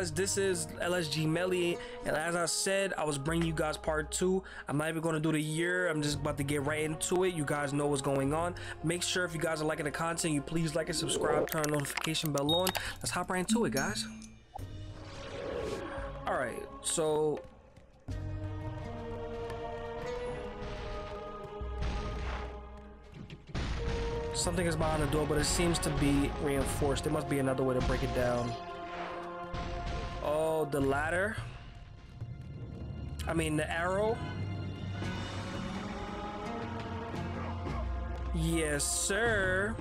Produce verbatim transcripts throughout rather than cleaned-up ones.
guys, this is L S G Melly, and as I said, I was bringing you guys part two. I'm not even going to do the year. I'm just about to get right into it. You guys know what's going on. Make sure if you guys are liking the content, you please like and subscribe, turn the notification bell on. Let's hop right into it, guys. All right, so something is behind the door, but it seems to be reinforced. There must be another way to break it down. Oh, the ladder. I mean, the arrow. Yes, sir.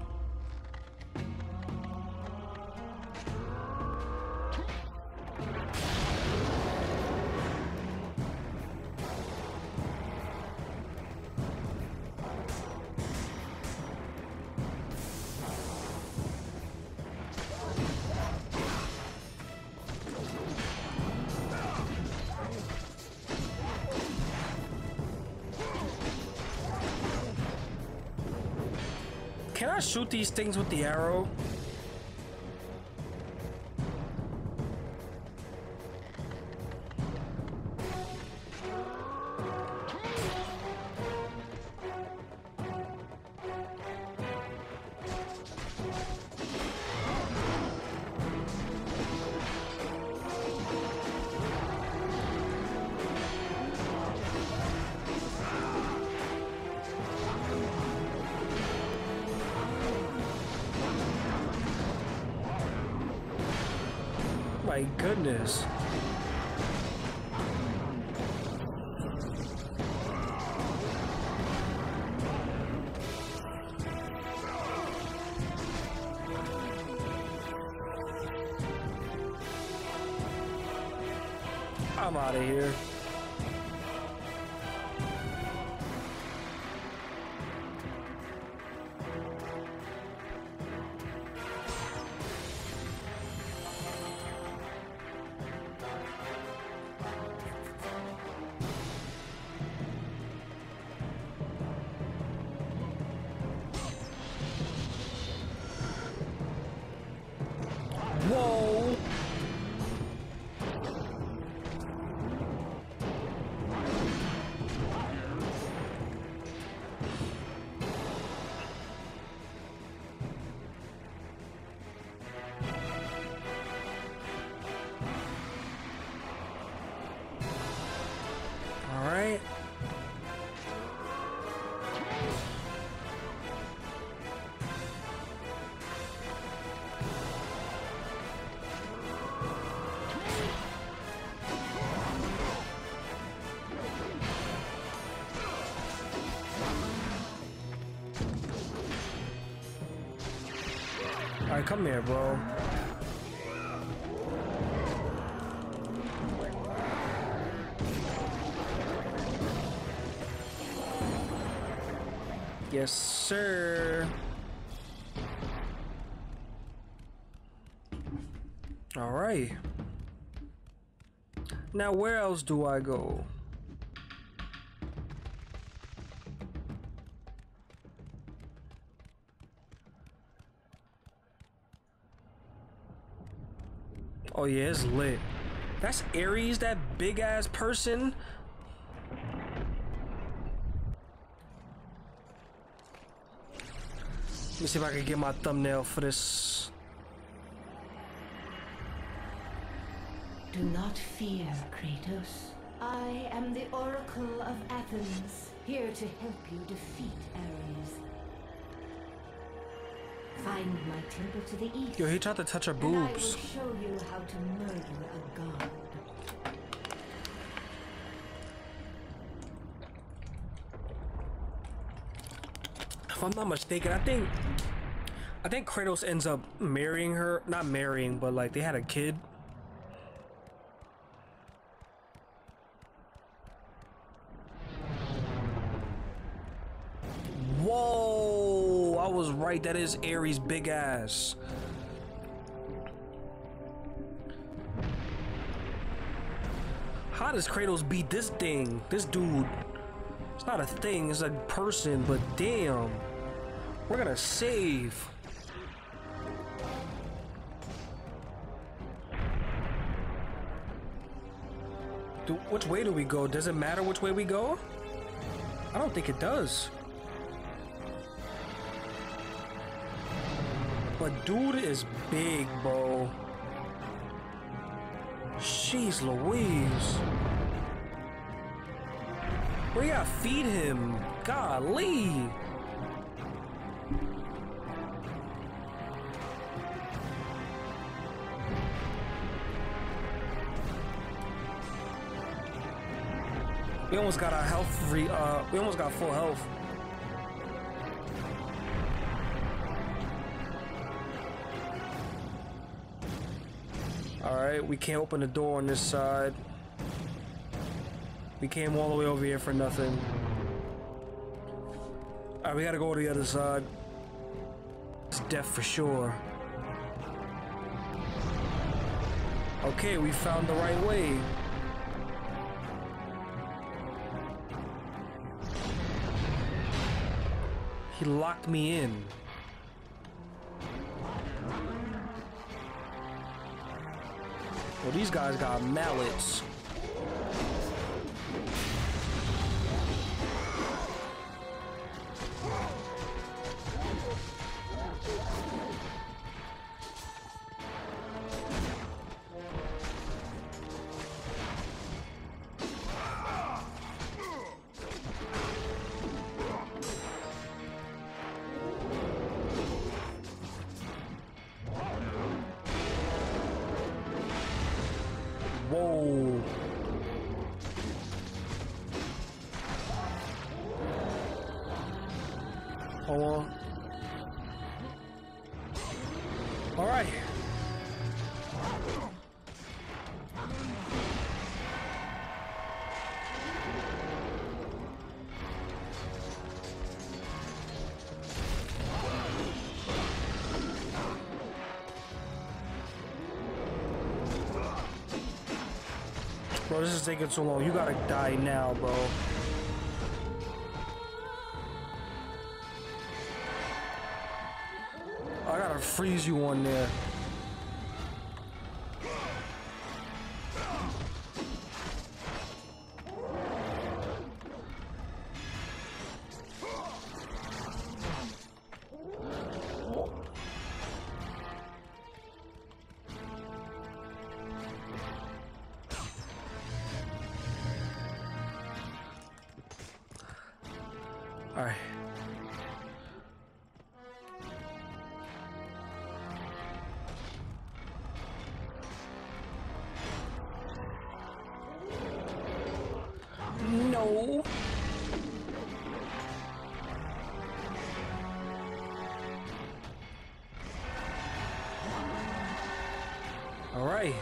Can I shoot these things with the arrow? My goodness. I'm out of here. Whoa! All right. All right, come here, bro. Yes, sir. All right. Now, where else do I go? Oh yeah, it's lit. That's Ares, that big ass person. Let me see if I can get my thumbnail for this. Do not fear, Kratos. I am the Oracle of Athens, here to help you defeat Ares. Find my temple to the east. Yo, he tried to touch her boobs. And I will show you how to murder a god. If I'm not mistaken, I think I think Kratos ends up marrying her. Not marrying, but like they had a kid. Whoa! I was right. That is Ares' big ass. How does Kratos beat this thing? This dude. It's not a thing, it's a person, but damn. We're gonna save. Do, which way do we go? Does it matter which way we go? I don't think it does. But dude is big, bro. Jeez Louise. We gotta feed him. Golly. We almost got our health re uh we almost got full health. Alright, we can't open the door on this side. We came all the way over here for nothing. Alright, we gotta go to the other side. It's death for sure. Okay, we found the right way. He locked me in. Well, these guys got mallets. Whoa. Hold on. All right. Bro, this is taking so long. You gotta die now, bro. I gotta freeze you on there. All right. No. All right.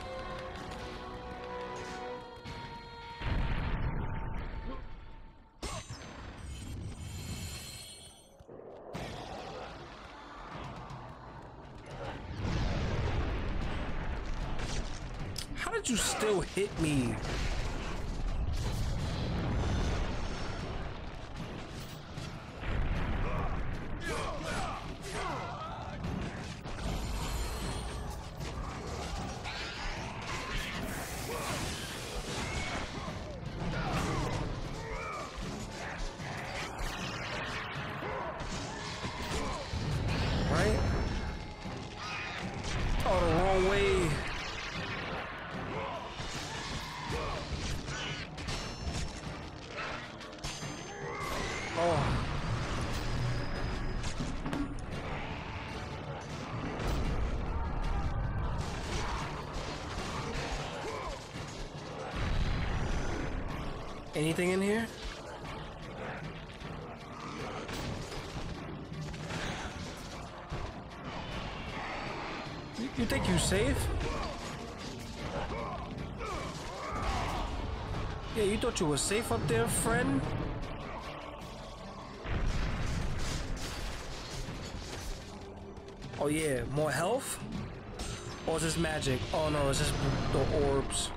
How did you still hit me? Right? Oh, the wrong way. Oh. Anything in here? You, you think you safe? Yeah, you thought you were safe up there, friend? Oh yeah, more health? Or is this magic? Oh no, it's just the orbs.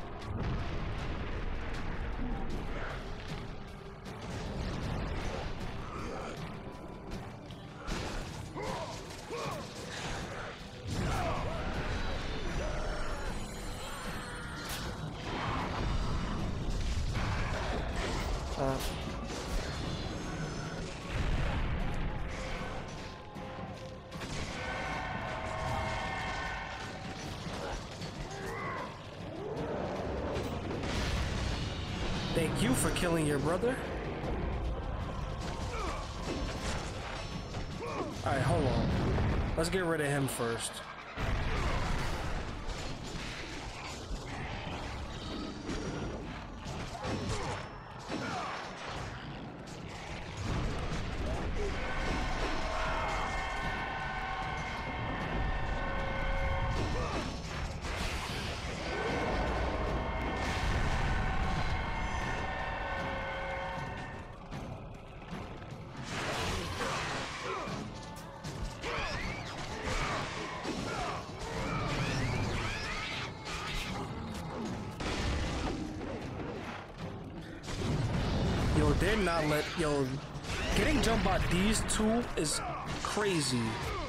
Thank you for killing your brother. Alright, hold on. Let's get rid of him first. Yo, they're not let yo getting jumped by these two is crazy.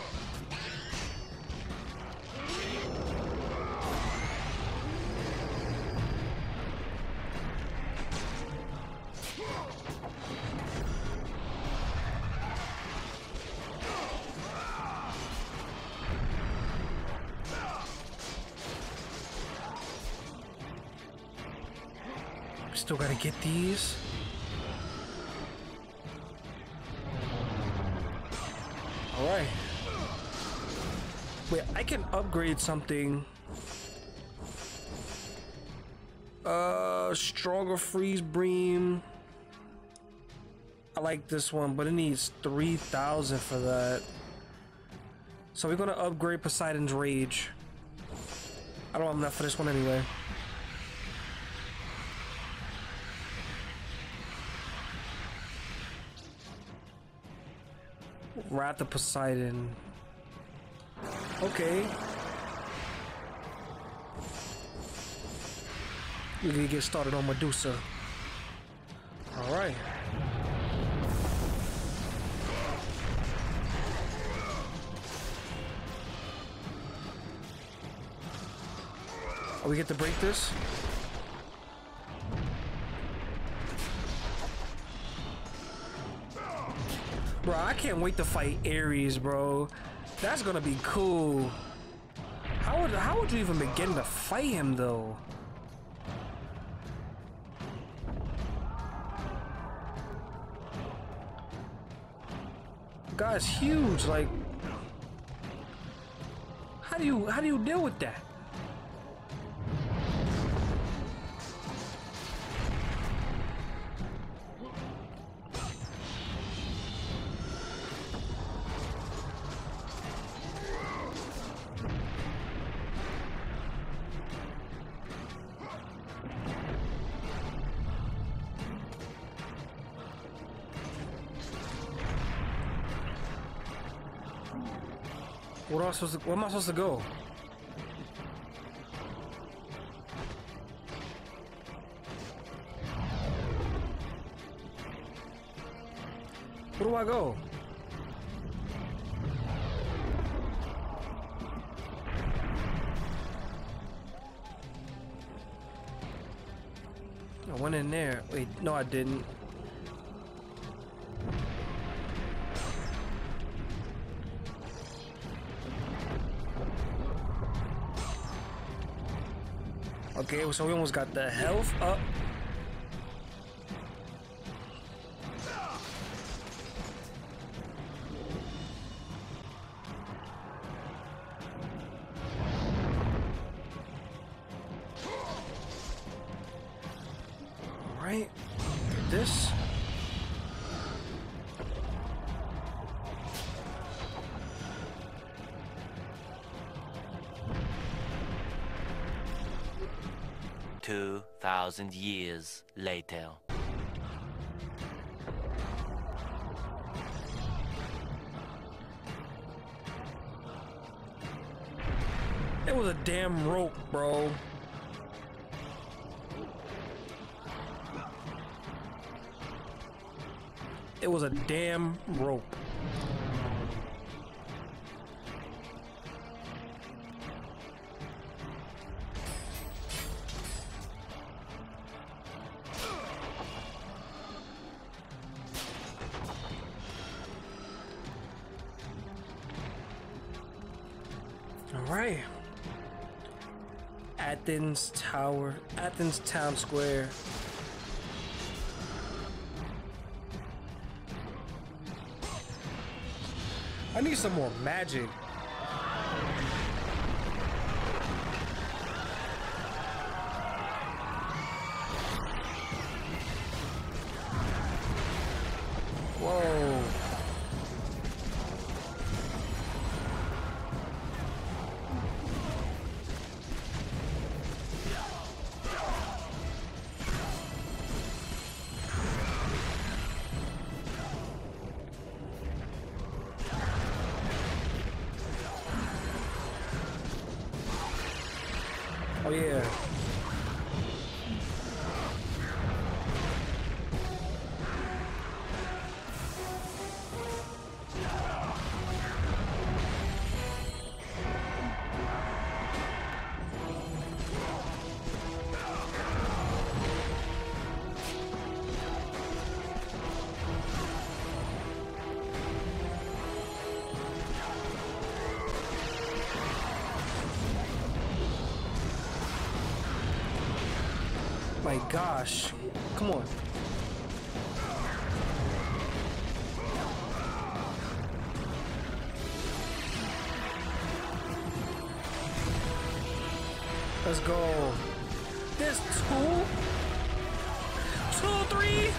Still gotta get these. Alright. Wait, I can upgrade something. Uh, stronger freeze beam. I like this one, but it needs three thousand for that. So we're gonna upgrade Poseidon's Rage. I don't have enough for this one anyway. Wrath of Poseidon. Okay. We're gonna get started on Medusa. Alright. Oh, we get to break this? Bro, I can't wait to fight Ares, bro. That's gonna be cool. How would how would you even begin to fight him though? Guy's huge, like how do you how do you deal with that? What am I supposed to, where am I supposed to go? Where do I go? I went in there. Wait, no I didn't. Okay, so we almost got the health up. All right, this. Two thousand years later. It was a damn rope, bro. It was a damn rope. Alright. Athens Tower, Athens Town Square. I need some more magic. Whoa. Oh yeah. My gosh, come on. Let's go. There's two, two, three.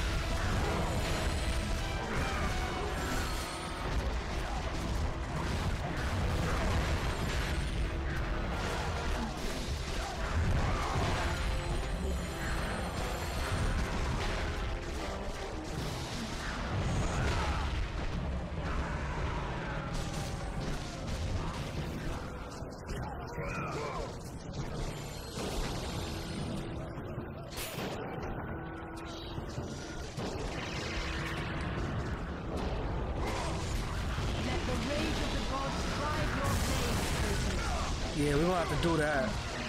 Yeah, we gonna have to do that.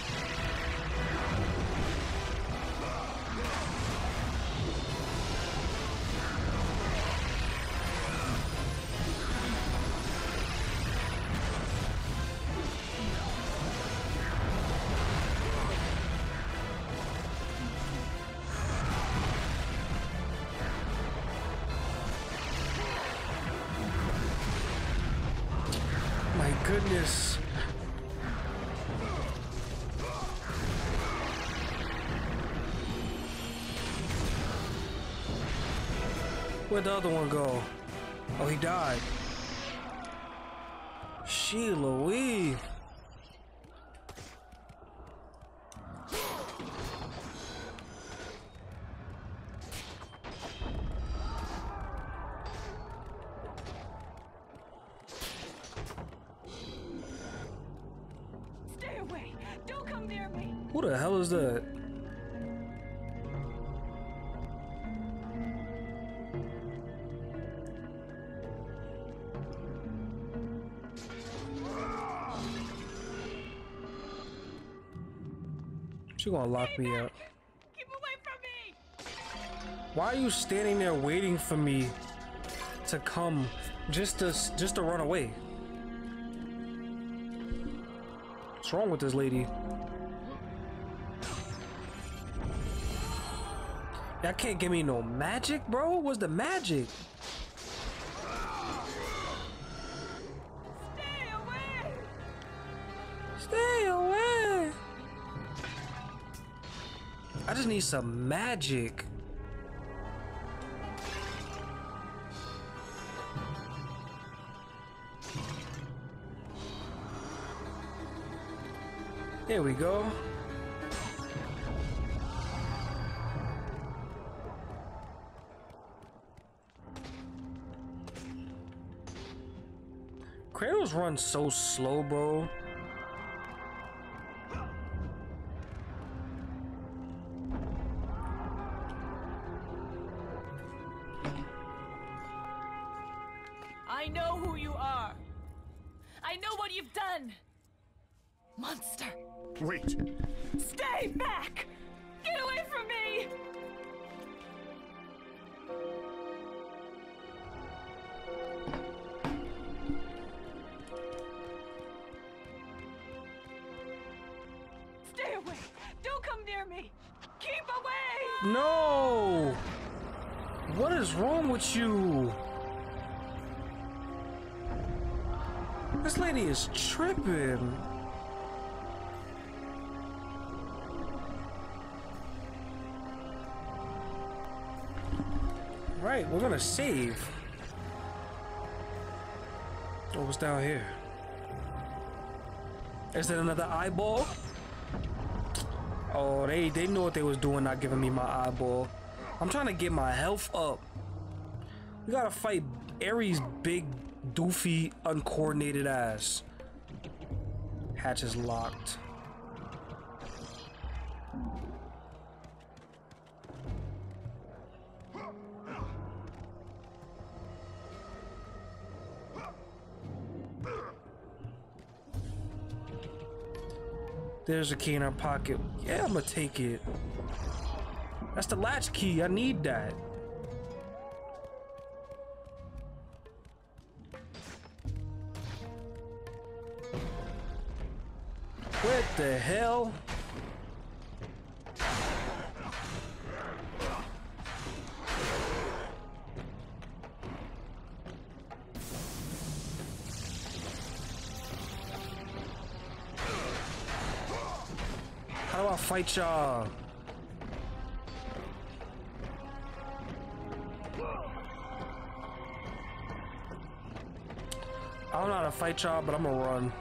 My goodness. Where'd the other one go? Oh, he died. She Louise. Stay away! Don't come near me! Who the hell is that? She gonna lock me up. Keep away from me! Why are you standing there waiting for me to come just to just to run away? What's wrong with this lady? Y'all can't give me no magic, bro. What's the magic? Stay away! Stay away. I just need some magic. Here we go. Kratos runs so slow, bro. I know who you are. I know what you've done. Monster. Wait. Stay back! Get away from me! Stay away! Don't come near me! Keep away! No! What is wrong with you? This lady is tripping. Right, we're gonna save. Oh, what's down here? Is it another eyeball? Oh, they they know what they was doing, not giving me my eyeball. I'm trying to get my health up. We gotta fight Ares' big, doofy, uncoordinated ass. Hatch is locked. There's a key in our pocket. Yeah, I'm gonna take it. That's the latch key. I need that. What the hell? How do I fight y'all? I don't know how to fight y'all, but I'm gonna run.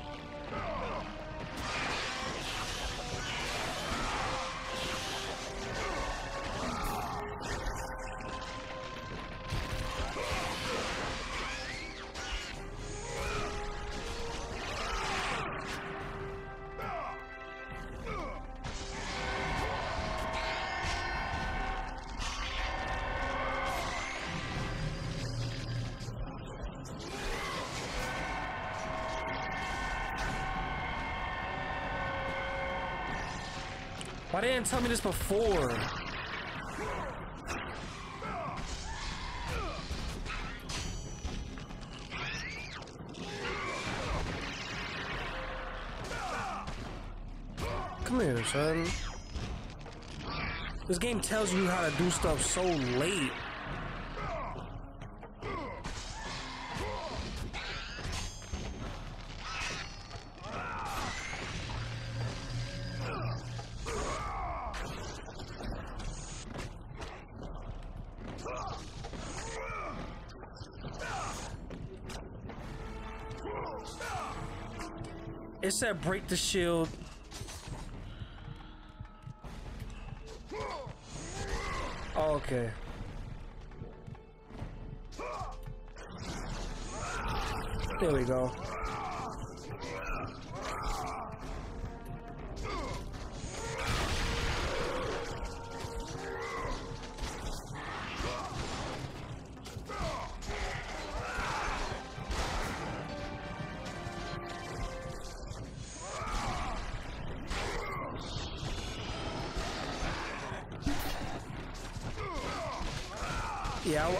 Why they didn't tell me this before? Come here, son. This game tells you how to do stuff so late. It said break the shield. Oh, okay. There we go. Yeah. I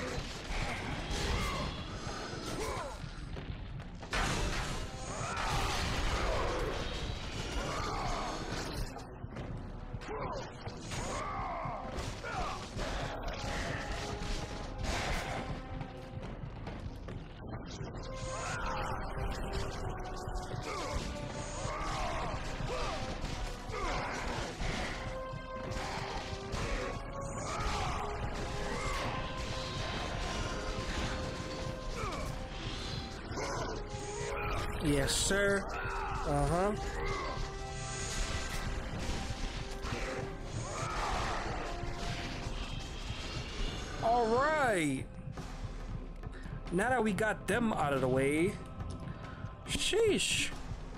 Yes, sir. Uh-huh. All right. Now that we got them out of the way, sheesh.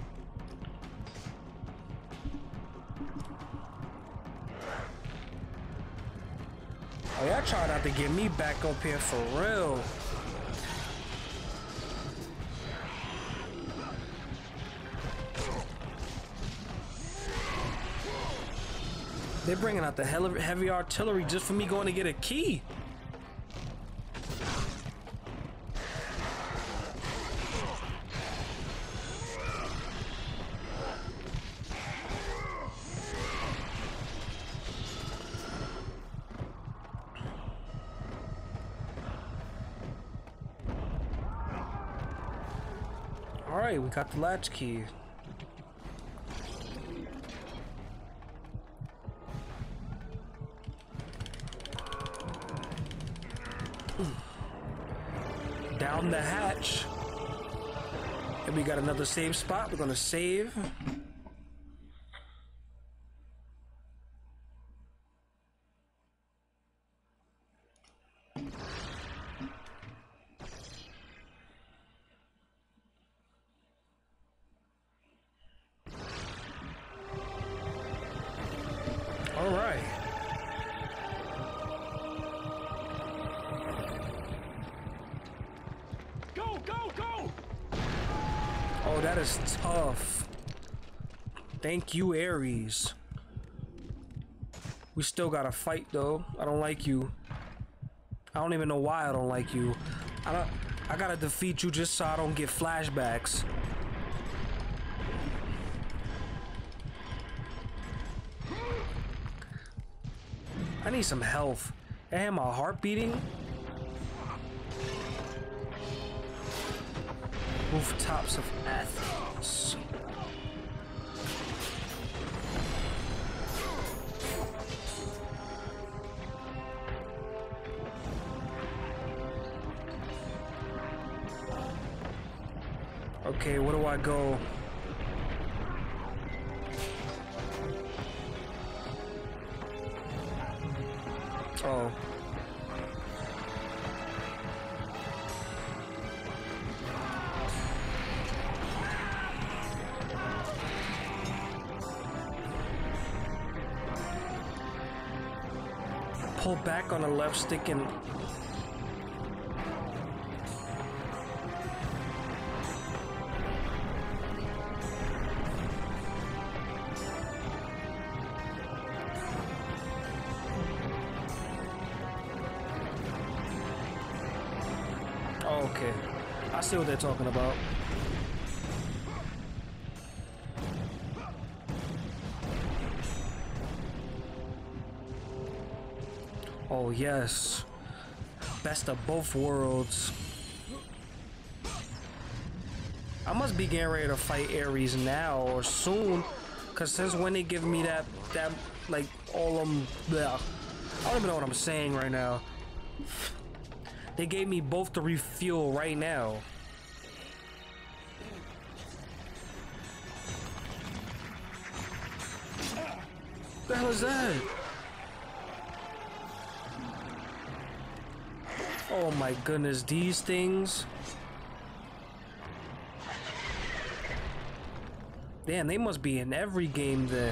Oh, y'all try not to get me back up here for real. They're bringing out the hell of heavy artillery just for me going to get a key. All right, we got the latch key. Down the hatch. And we got another save spot. We're gonna save. All right. Go, go, go! Oh, that is tough. Thank you, Ares. We still gotta fight though. I don't like you. I don't even know why I don't like you. I don't. I gotta defeat you just so I don't get flashbacks. I need some health. And my heart beating. Rooftops of Athens. Okay, where do I go? Oh. Pull back on the left stick and oh, okay. I see what they're talking about. Oh yes, best of both worlds. I must be getting ready to fight Ares now or soon, cause since when they give me that that like all them, bleh, I don't even know what I'm saying right now. They gave me both to refuel right now. What the hell is that? Oh my goodness, these things. Damn, they must be in every game then.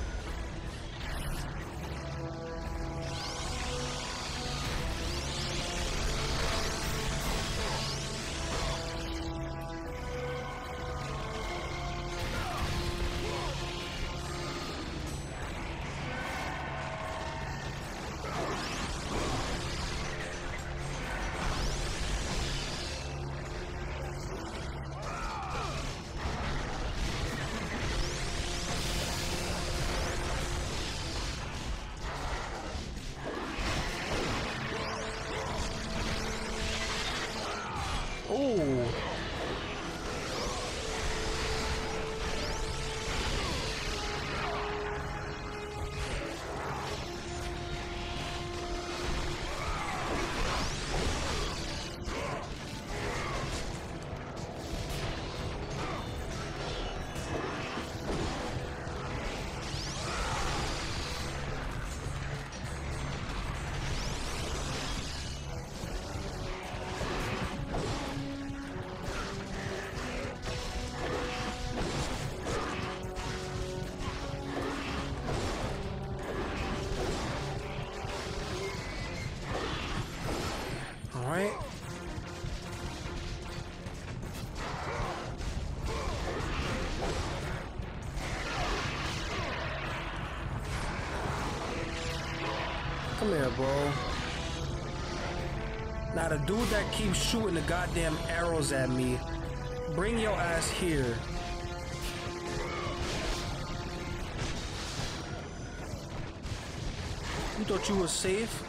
Oh. Alright. Come here, bro. Now the dude that keeps shooting the goddamn arrows at me, bring your ass here. You thought you were safe?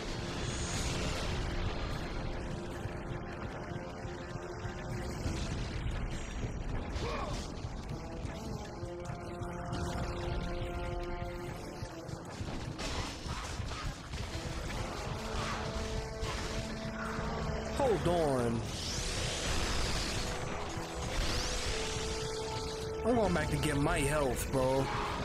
Hold on. I'm going back to get my health, bro.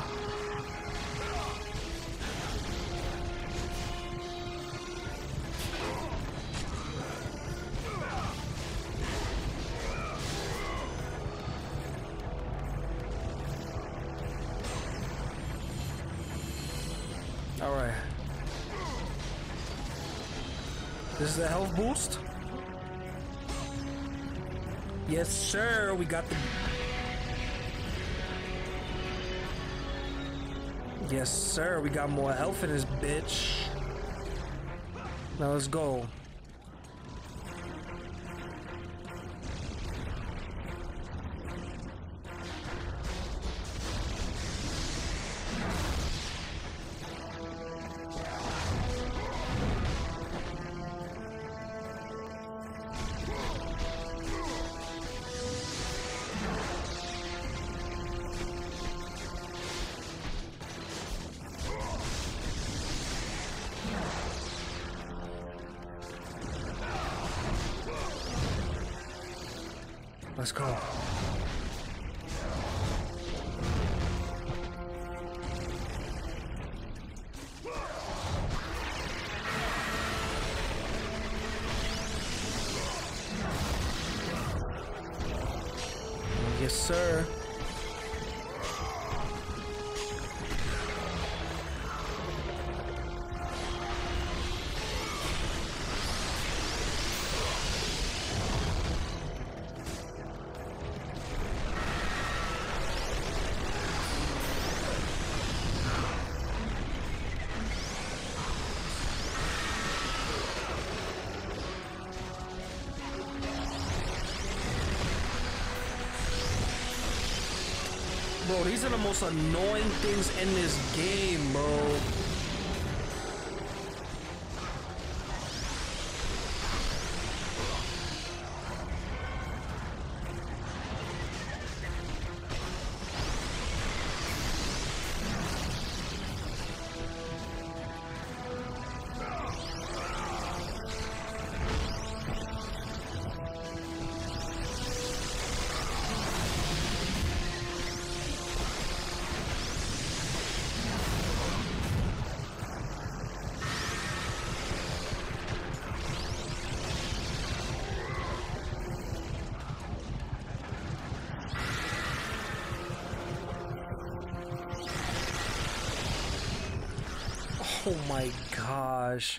All right. This is a health boost. Yes, sir. We got the. Yes, sir. We got more health in this bitch. Now let's go. Let's go. Yes, sir. Bro, these are the most annoying things in this game, bro. Oh my gosh.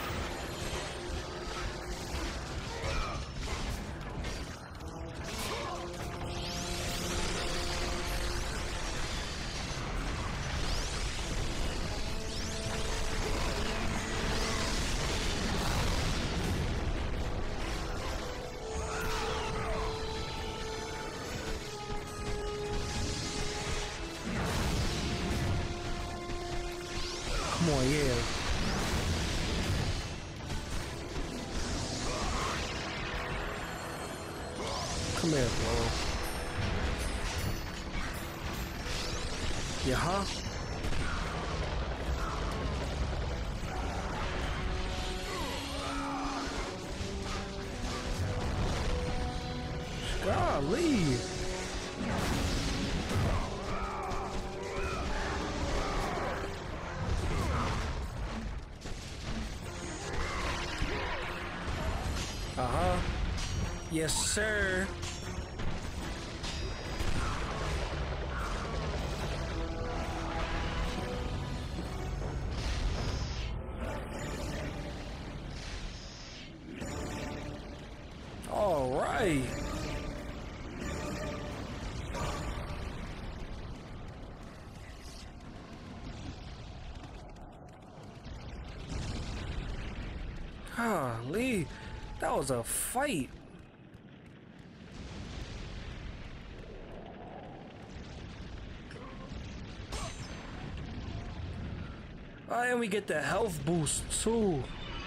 Come on, yeah. Come here, bro. Yeah, huh? Golly. Uh-huh. Yes, sir. All right. Golly. That was a fight. Oh, and we get the health boost too.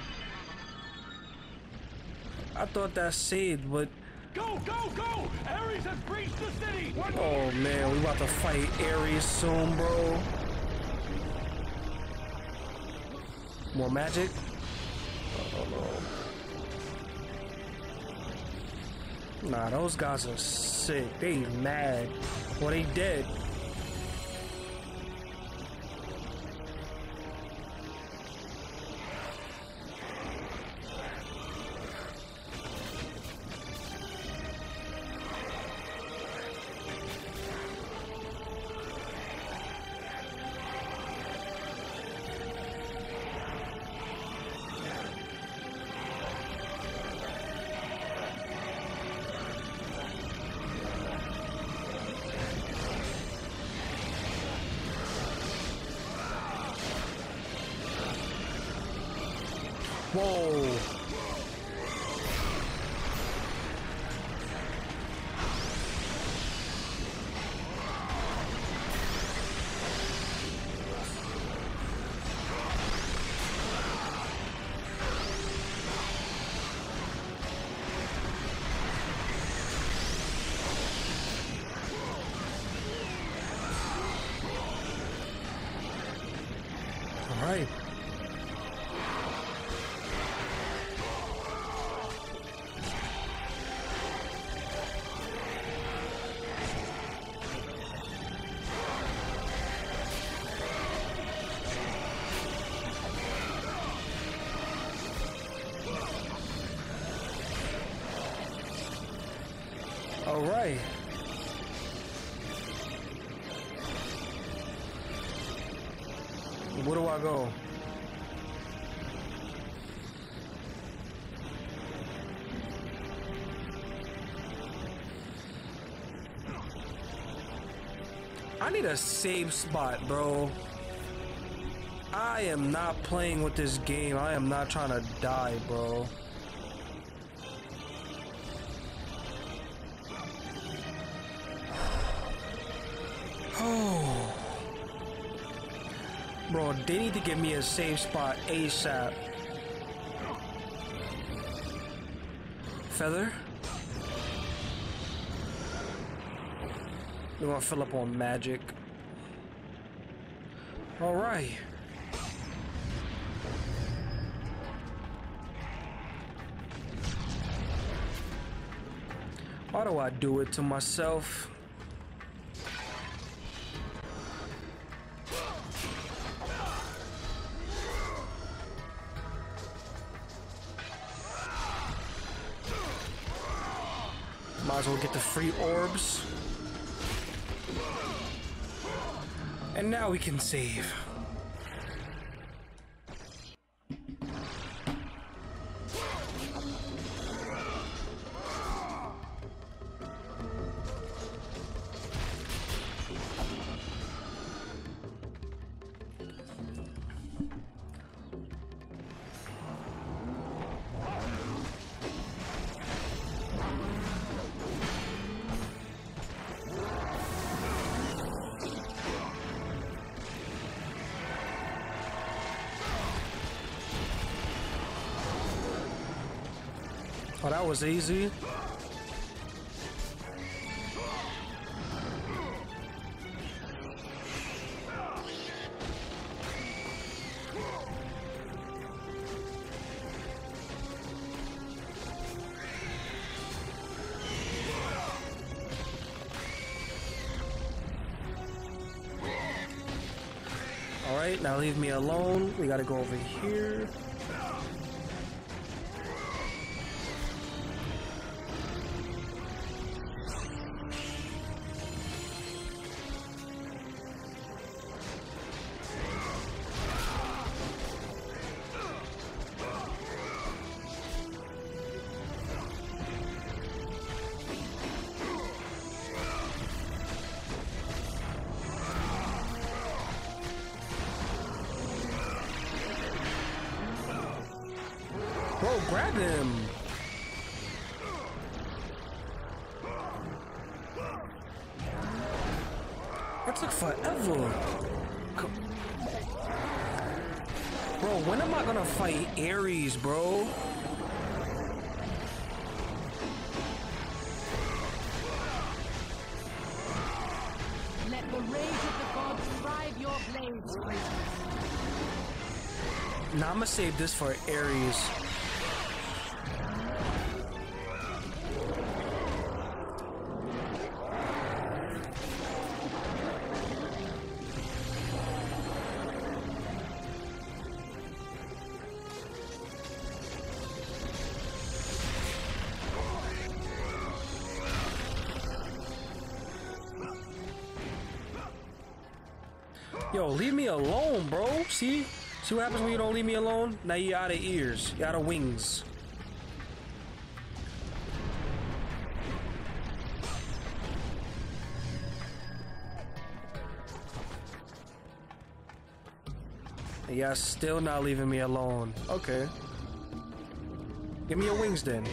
I thought that saved, but Go, go, go! Ares has breached the city! What? oh man, we about to fight Ares soon, bro. More magic? Oh no. Nah, those guys are sick. They mad. Well, they dead. Whoa. All right. All right. Where do I go? I need a safe spot, bro. I am not playing with this game. I am not trying to die, bro. Oh. Bro, they need to give me a safe spot ASAP. Feather? We're gonna fill up on magic. All right. Why do I do it to myself? Might as well get the free orbs. And now we can save. Oh, that was easy. All right, now leave me alone. We gotta go over here. Bro, grab him. That took forever. Bro, when am I gonna fight Ares, bro? Let the rage of the gods drive your blades, Kratos. Now I'm gonna save this for Ares. Yo, leave me alone, bro. See? See what happens when you don't leave me alone? Now you out of ears. You out of wings. Yeah, still not leaving me alone. Okay. Give me your wings then.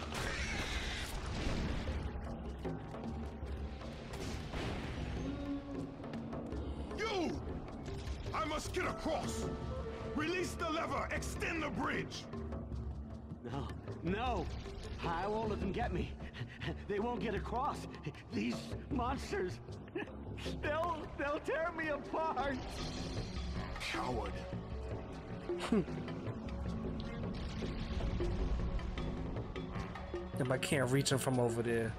You! I must get across. Release the lever. Extend the bridge. No, no. I won't let them get me. They won't get across. These monsters. They'll, they'll tear me apart. Coward. If I can't reach him from over there.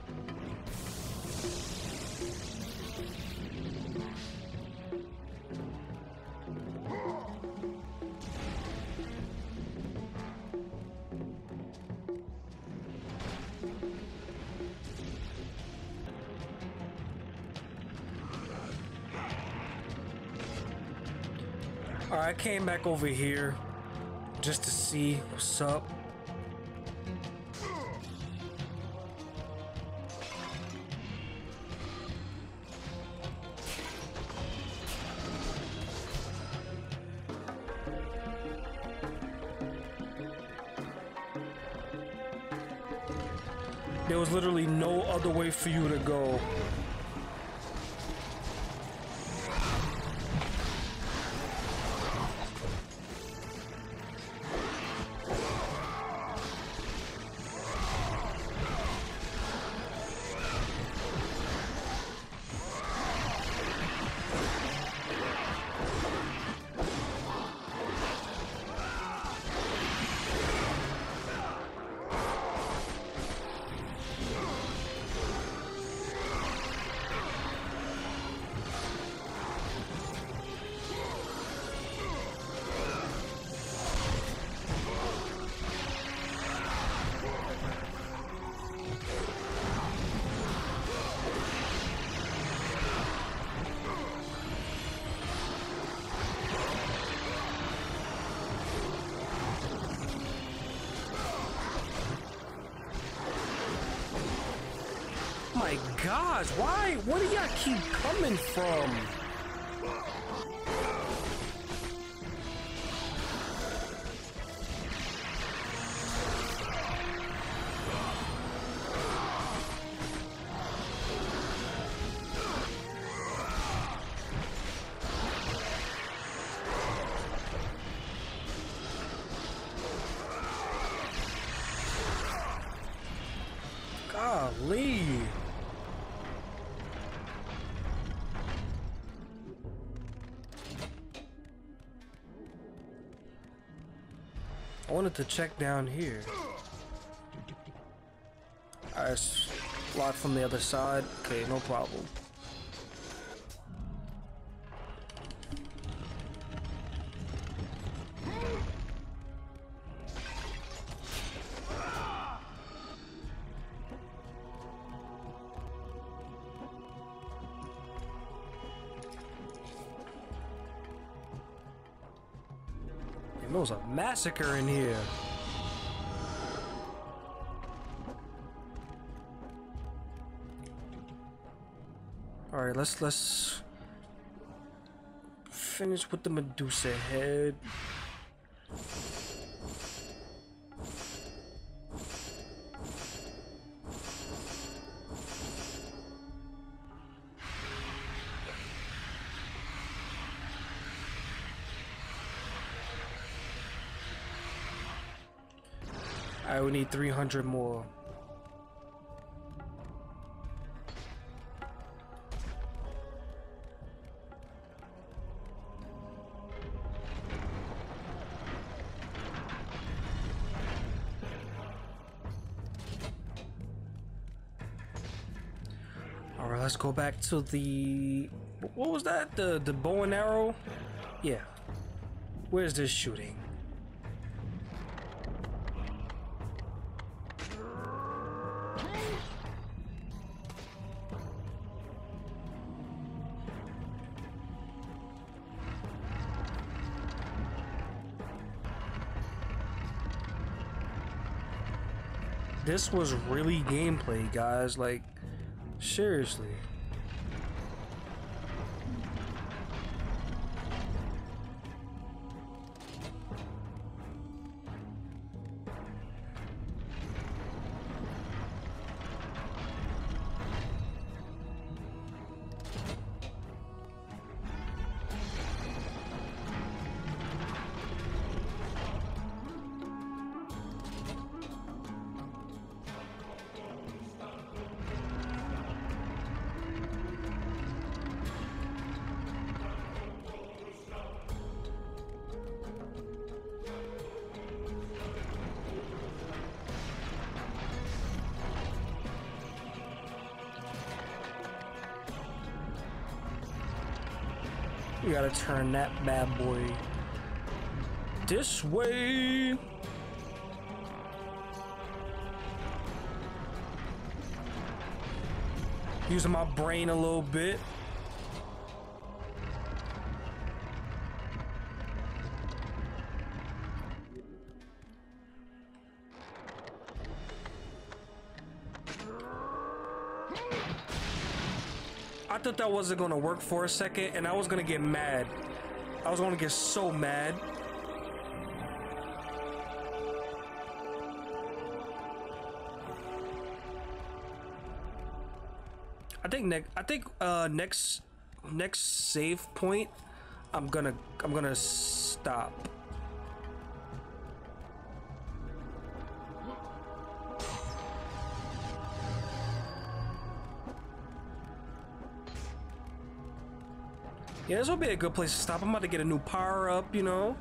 Alright, I came back over here just to see what's up. There was literally no other way for you to go. My gosh, why? Where do y'all keep coming from? Golly. I wanted to check down here. Alright, it's locked from the other side. Okay, no problem. There was a massacre in here. All right, let's let's finish with the Medusa head. I would need three hundred more. All right, let's go back to the, what was that? The the bow and arrow? Yeah. Where's this shooting? This was really gameplay, guys. Like, seriously. We gotta turn that bad boy this way. Using my brain a little bit. I thought that wasn't gonna work for a second, and I was gonna get mad. I was gonna get so mad. I think next. I think uh, next next save point, I'm gonna I'm gonna stop. Yeah, this will be a good place to stop. I'm about to get a new power up, you know.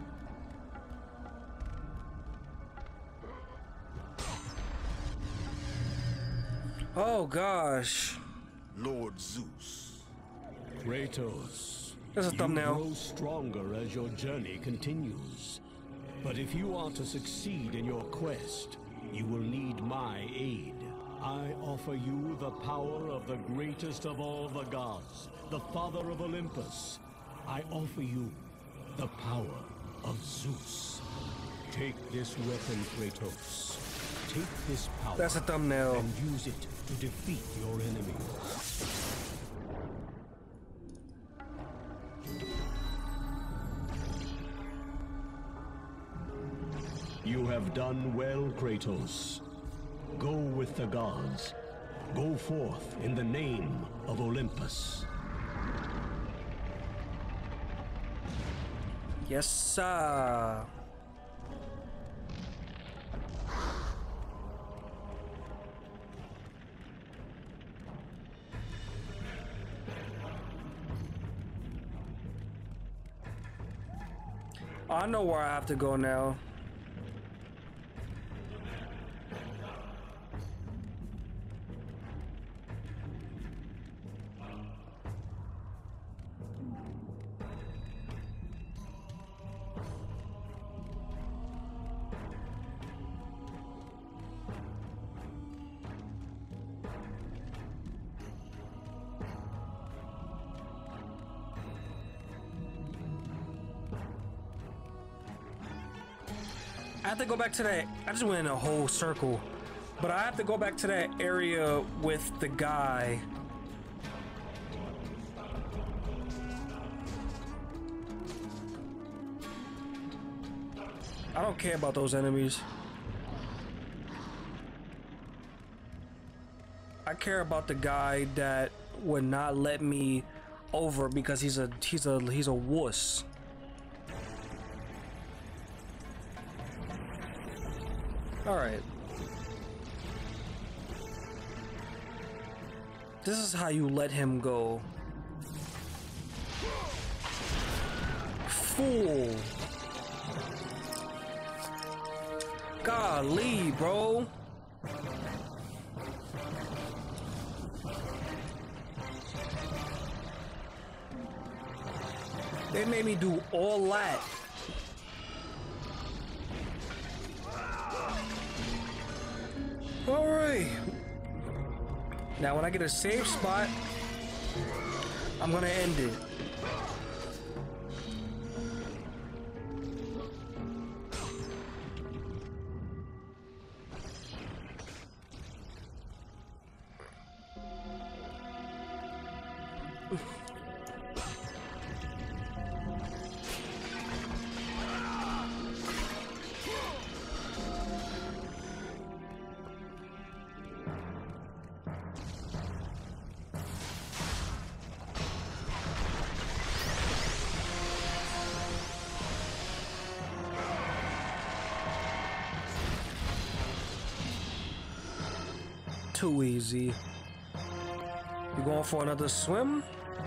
Oh gosh. Lord Zeus. Kratos. There's a thumbnail. You grow stronger as your journey continues. But if you are to succeed in your quest, you will need my aid. I offer you the power of the greatest of all the gods, the father of Olympus. I offer you the power of Zeus. Take this weapon, Kratos. Take this power. That's a thumbnail. And use it to defeat your enemies. You have done well, Kratos. Go with the gods. Go forth in the name of Olympus. Yes, sir. I know where I have to go now. I have to go back to that. I just went in a whole circle, but I have to go back to that area with the guy. I don't care about those enemies. I care about the guy that would not let me over because he's a he's a he's a wuss. All right. This is how you let him go. Fool. Golly, bro. They made me do all that. All right. Now, when I get a safe spot, I'm gonna end it. too easy. You going for another swim?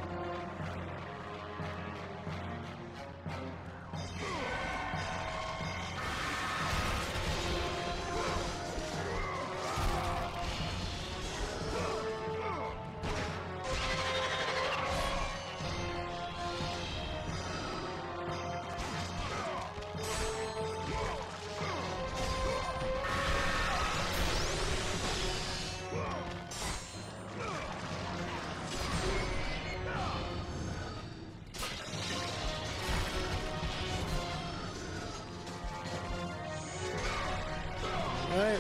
Alright.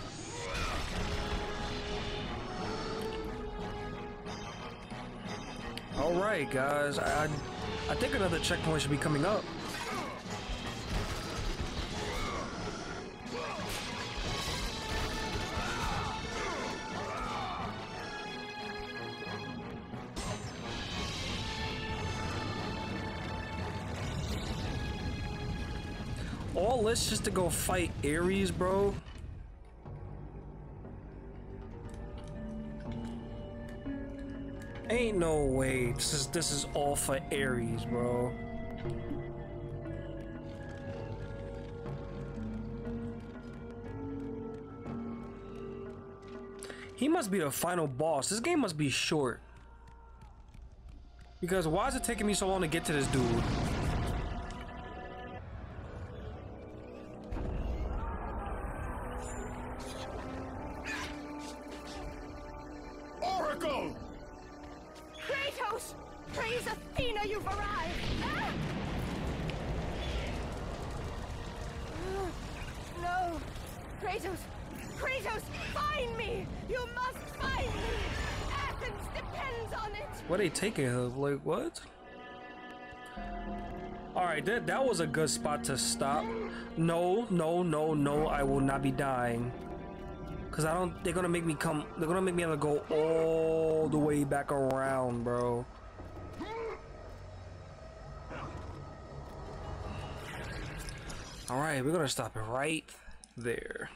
Alright, guys. I, I I think another checkpoint should be coming up. All this just to go fight Ares, bro. Ain't no way. This is this is all for Ares, bro. He must be the final boss. This game must be short. Because why is it taking me so long to get to this dude? Oracle! Kratos! Praise Athena, you've arrived! Ah! No! Kratos! Kratos, find me! You must find me! Athens depends on it! What are they taking her? Like, what? Alright, that, that was a good spot to stop. No, no, no, no, I will not be dying. Cause I don't, they're gonna make me come, they're gonna make me have to go all the way back around, bro. Alright, we're gonna stop it right there.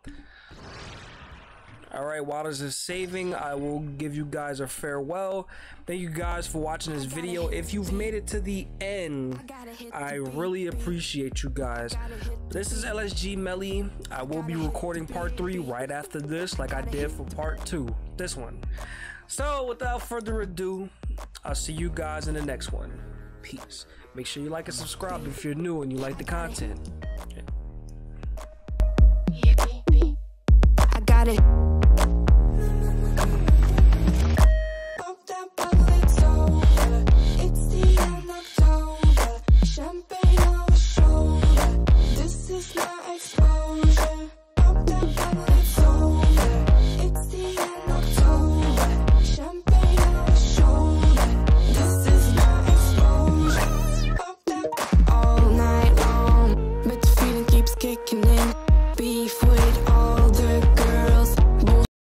Alright, while this is saving, I will give you guys a farewell. Thank you guys for watching this video. If you've made it to the end, I really appreciate you guys. This is L S G Melly. I will be recording part three right after this, like I did for part two, this one. So without further ado, I'll see you guys in the next one. Peace. Make sure you like and subscribe if you're new and you like the content. I got it.